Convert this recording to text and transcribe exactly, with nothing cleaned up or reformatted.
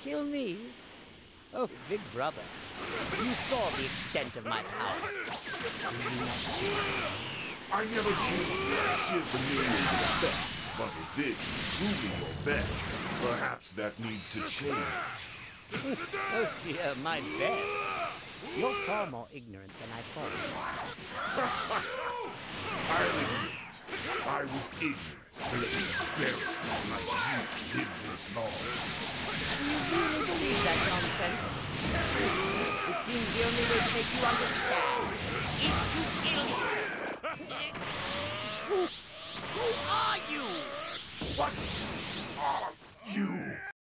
kill me? Oh, big brother, you saw the extent of my power. I never killed for sheer familiar respect, but if this is truly your best, perhaps that needs to change. Oh dear, my best. You're far more ignorant than I thought. I'll admit, I was ignorant to let an embarrassment like you live this long. Do you really believe that nonsense? It seems the only way to make you understand is to kill you. Who, who are you? What are you?